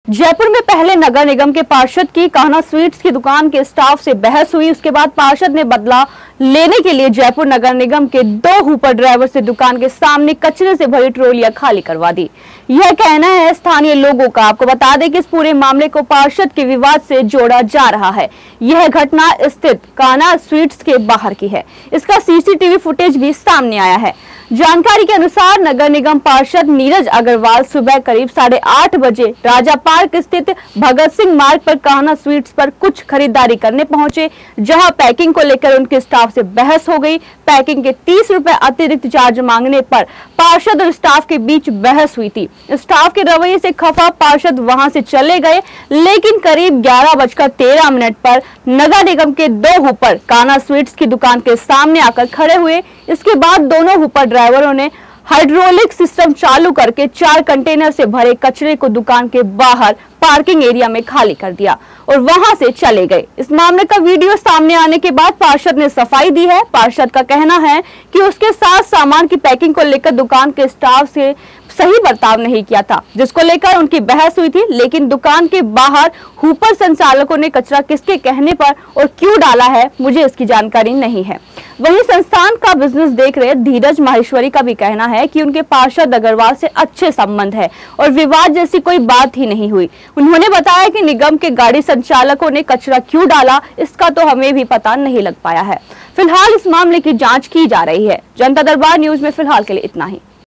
जयपुर में पहले नगर निगम के पार्षद की कान्हा स्वीट्स की दुकान के स्टाफ से बहस हुई। उसके बाद पार्षद ने बदला लेने के लिए जयपुर नगर निगम के 2 हुपर ड्राइवर से दुकान के सामने कचरे से भरी ट्रॉलियां खाली करवा दी। यह कहना है स्थानीय लोगों का। आपको बता दें कि इस पूरे मामले को पार्षद के विवाद से जोड़ा जा रहा है। यह घटना स्थित कान्हा स्वीट्स के बाहर की है। इसका सीसीटीवी फुटेज भी सामने आया है। जानकारी के अनुसार नगर निगम पार्षद नीरज अग्रवाल सुबह करीब 8:30 बजे राजा पार्क स्थित भगत सिंह मार्ग पर कान्हा स्वीट्स पर कुछ खरीदारी करने पहुंचे, जहां पैकिंग को लेकर उनके स्टाफ से बहस हो गई। पैकिंग के 30 रुपए अतिरिक्त चार्ज मांगने पर पार्षद और स्टाफ के बीच बहस हुई थी। स्टाफ के रवैये से खफा पार्षद वहां से चले गए, लेकिन करीब 11:13 पर नगर निगम के 2 हुपर कान्हा स्वीट्स की दुकान के सामने आकर खड़े हुए। इसके बाद दोनों हुपर ड्राइवरों ने हाइड्रोलिक सिस्टम चालू करके 4 कंटेनर से भरे कचरे को दुकान के बाहर पार्किंग एरिया में खाली कर दिया और वहां से चले गए। इस मामले का वीडियो सामने आने के बाद पार्षद ने सफाई दी है। पार्षद का कहना है कि उसके साथ सामान की पैकिंग को लेकर दुकान के स्टाफ से सही बर्ताव नहीं किया था, जिसको लेकर उनकी बहस हुई थी। लेकिन दुकान के बाहर हुपर संचालकों ने कचरा किसके कहने पर और क्यों डाला है, मुझे इसकी जानकारी नहीं है। वहीं संस्थान का बिजनेस देख रहे धीरज माहेश्वरी का भी कहना है कि उनके पार्षद अग्रवाल से अच्छे संबंध है और विवाद जैसी कोई बात ही नहीं हुई। उन्होंने बताया कि निगम के गाड़ी संचालकों ने कचरा क्यों डाला, इसका तो हमें भी पता नहीं लग पाया है। फिलहाल इस मामले की जांच की जा रही है। जनता दरबार न्यूज में फिलहाल के लिए इतना ही।